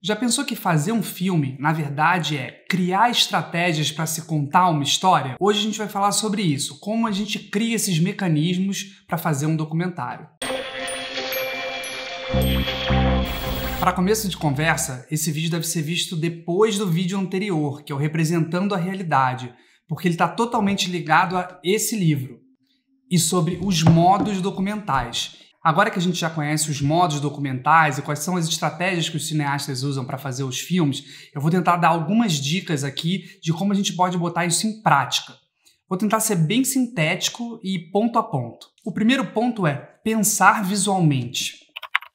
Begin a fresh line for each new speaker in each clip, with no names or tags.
Já pensou que fazer um filme, na verdade, é criar estratégias para se contar uma história? Hoje a gente vai falar sobre isso, como a gente cria esses mecanismos para fazer um documentário. Para começo de conversa, esse vídeo deve ser visto depois do vídeo anterior, que é o Representando a Realidade, porque ele está totalmente ligado a esse livro e sobre os modos documentais. Agora que a gente já conhece os modos documentais e quais são as estratégias que os cineastas usam para fazer os filmes, eu vou tentar dar algumas dicas aqui de como a gente pode botar isso em prática. Vou tentar ser bem sintético e ponto a ponto. O primeiro ponto é pensar visualmente.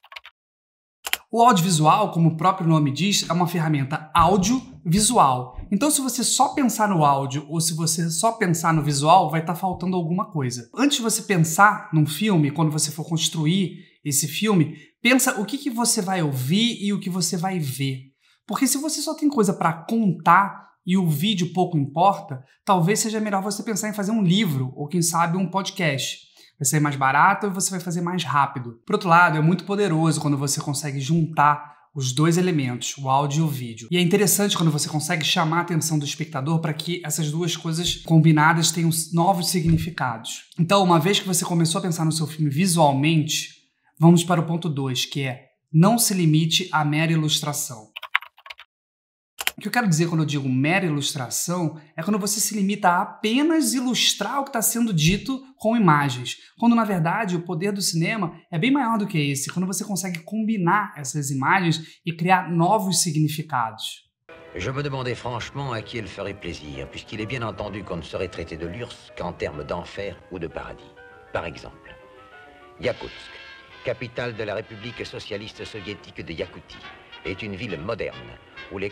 O audiovisual, como o próprio nome diz, é uma ferramenta audiovisual. Então, se você só pensar no áudio ou se você só pensar no visual, vai estar faltando alguma coisa. Antes de você pensar num filme, quando você for construir esse filme, pensa o que você vai ouvir e o que você vai ver. Porque se você só tem coisa para contar e o vídeo pouco importa, talvez seja melhor você pensar em fazer um livro ou, quem sabe, um podcast. Vai ser mais barato e você vai fazer mais rápido. Por outro lado, é muito poderoso quando você consegue juntar os dois elementos, o áudio e o vídeo. E é interessante quando você consegue chamar a atenção do espectador para que essas duas coisas combinadas tenham novos significados. Então, uma vez que você começou a pensar no seu filme visualmente, vamos para o ponto 2, que é não se limite à mera ilustração. O que eu quero dizer quando eu digo mera ilustração é quando você se limita a apenas ilustrar o que está sendo dito com imagens, quando na verdade o poder do cinema é bem maior do que esse, quando você consegue combinar essas imagens e criar novos significados.
Je me demandais franchement à qui elle ferait plaisir, puisqu'il est bien entendu qu'on ne saurait traiter de l'URSS qu'en termes d'enfer ou de paradis. Par exemple, Yakoutsk, capitale de la République socialiste soviétique de Yakoutie, est une ville moderne.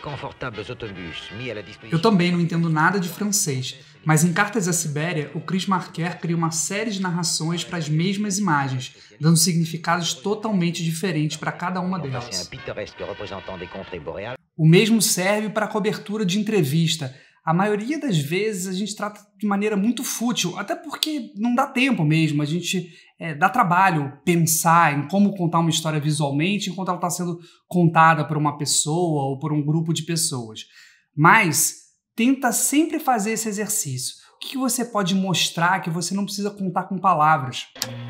Eu também não entendo nada de francês, mas em Cartas à Sibéria, o Chris Marker cria uma série de narrações para as mesmas imagens, dando significados totalmente diferentes para cada uma delas. O mesmo serve para a cobertura de entrevista. A maioria das vezes a gente trata de maneira muito fútil, até porque não dá tempo mesmo, a gente dá trabalho pensar em como contar uma história visualmente enquanto ela está sendo contada por uma pessoa ou por um grupo de pessoas. Mas tenta sempre fazer esse exercício. O que você pode mostrar que você não precisa contar com palavras?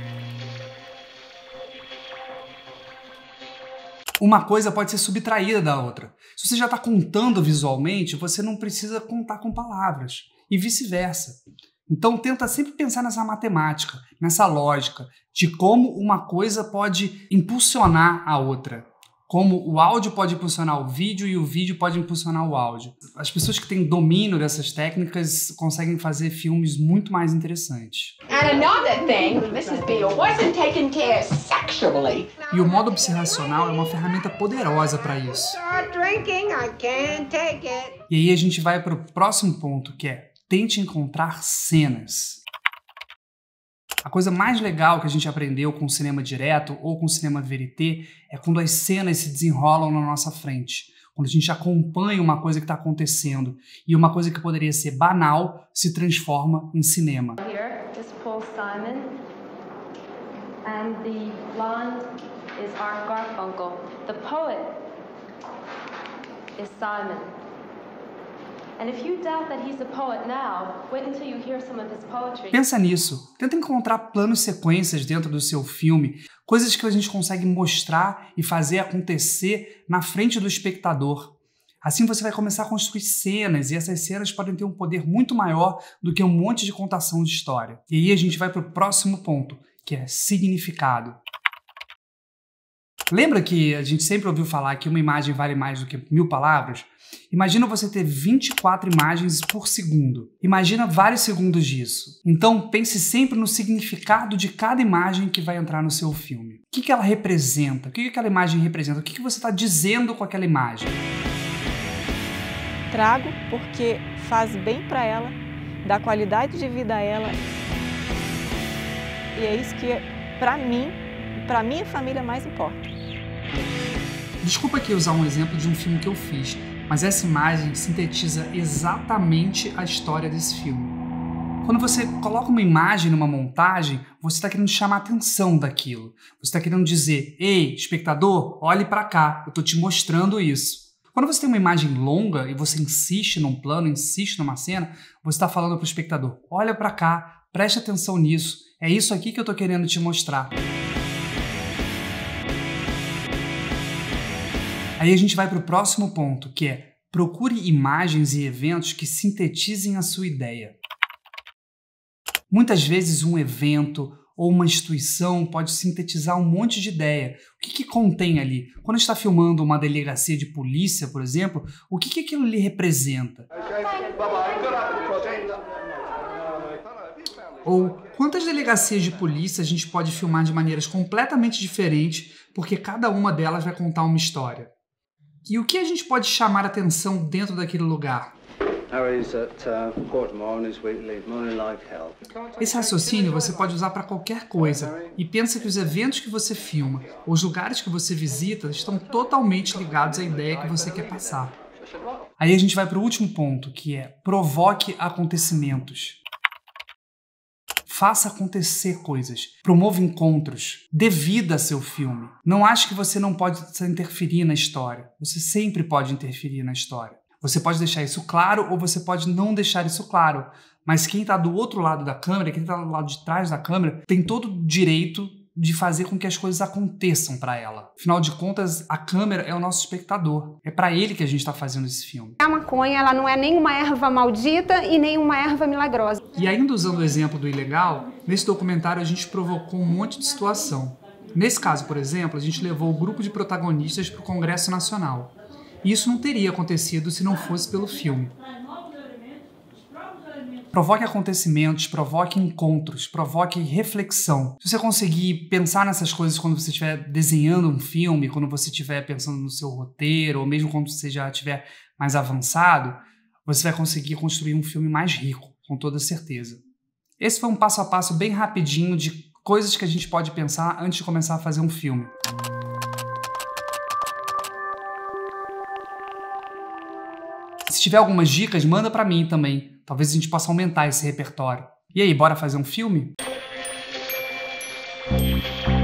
Uma coisa pode ser subtraída da outra. Se você já está contando visualmente, você não precisa contar com palavras. E vice-versa. Então tenta sempre pensar nessa matemática, nessa lógica, de como uma coisa pode impulsionar a outra. Como o áudio pode impulsionar o vídeo e o vídeo pode impulsionar o áudio. As pessoas que têm domínio dessas técnicas conseguem fazer filmes muito mais interessantes. E o modo observacional é uma ferramenta poderosa para isso. E aí a gente vai para o próximo ponto, que é tente encontrar cenas. A coisa mais legal que a gente aprendeu com o cinema direto ou com o cinema verité é quando as cenas se desenrolam na nossa frente, quando a gente acompanha uma coisa que está acontecendo e uma coisa que poderia ser banal se transforma em cinema.
Here is Paul Simon and the blonde is Art Garfunkel. The poet is Simon.
Pensa nisso. Tenta encontrar planos sequências dentro do seu filme, coisas que a gente consegue mostrar e fazer acontecer na frente do espectador. Assim você vai começar a construir cenas, e essas cenas podem ter um poder muito maior do que um monte de contação de história. E aí a gente vai para o próximo ponto, que é significado. Lembra que a gente sempre ouviu falar que uma imagem vale mais do que 1000 palavras? Imagina você ter 24 imagens por segundo. Imagina vários segundos disso. Então pense sempre no significado de cada imagem que vai entrar no seu filme. O que ela representa? O que aquela imagem representa? O que você está dizendo com aquela imagem?
Trago porque faz bem para ela, dá qualidade de vida a ela. E é isso que, para mim, para minha família, mais importa.
Desculpa aqui usar um exemplo de um filme que eu fiz, mas essa imagem sintetiza exatamente a história desse filme. Quando você coloca uma imagem numa montagem, você está querendo chamar a atenção daquilo. Você está querendo dizer, ei, espectador, olhe para cá, eu estou te mostrando isso. Quando você tem uma imagem longa e você insiste num plano, insiste numa cena, você está falando para o espectador, olha para cá, preste atenção nisso, é isso aqui que eu estou querendo te mostrar. Aí a gente vai para o próximo ponto, que é procure imagens e eventos que sintetizem a sua ideia. Muitas vezes um evento ou uma instituição pode sintetizar um monte de ideia. O que contém ali? Quando a gente está filmando uma delegacia de polícia, por exemplo, o que aquilo lhe representa? Ou quantas delegacias de polícia a gente pode filmar de maneiras completamente diferentes, porque cada uma delas vai contar uma história? E o que a gente pode chamar a atenção dentro daquele lugar? Esse raciocínio você pode usar para qualquer coisa e pensa que os eventos que você filma, ou os lugares que você visita estão totalmente ligados à ideia que você quer passar. Aí a gente vai para o último ponto, que é provoque acontecimentos. Faça acontecer coisas, promova encontros, dê vida a seu filme. Não ache que você não pode interferir na história. Você sempre pode interferir na história. Você pode deixar isso claro ou você pode não deixar isso claro. Mas quem está do outro lado da câmera, quem está do lado de trás da câmera, tem todo o direito de fazer com que as coisas aconteçam para ela. Afinal de contas, a câmera é o nosso espectador. É para ele que a gente está fazendo esse filme.
A maconha, ela não é nem uma erva maldita e nem uma erva milagrosa.
E ainda usando o exemplo do ilegal, nesse documentário a gente provocou um monte de situação. Nesse caso, por exemplo, a gente levou o grupo de protagonistas para o Congresso Nacional. E isso não teria acontecido se não fosse pelo filme. Provoque acontecimentos, provoque encontros, provoque reflexão. Se você conseguir pensar nessas coisas quando você estiver desenhando um filme, quando você estiver pensando no seu roteiro, ou mesmo quando você já estiver mais avançado, você vai conseguir construir um filme mais rico, com toda certeza. Esse foi um passo a passo bem rapidinho de coisas que a gente pode pensar antes de começar a fazer um filme. Se tiver algumas dicas, manda pra mim também. Talvez a gente possa aumentar esse repertório. E aí, bora fazer um filme?